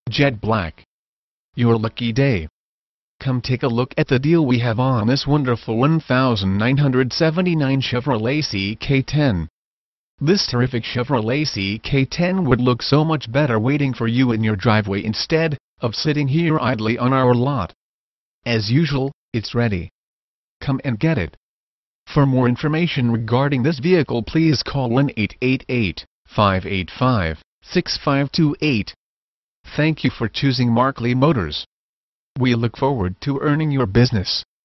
jet black. Your lucky day. Come take a look at the deal we have on this wonderful 1979 Chevrolet CK10. This terrific Chevrolet CK10 would look so much better waiting for you in your driveway instead of sitting here idly on our lot. As usual, it's ready. Come and get it. For more information regarding this vehicle, please call 1-888-585-6528. Thank you for choosing Markley Motors. We look forward to earning your business.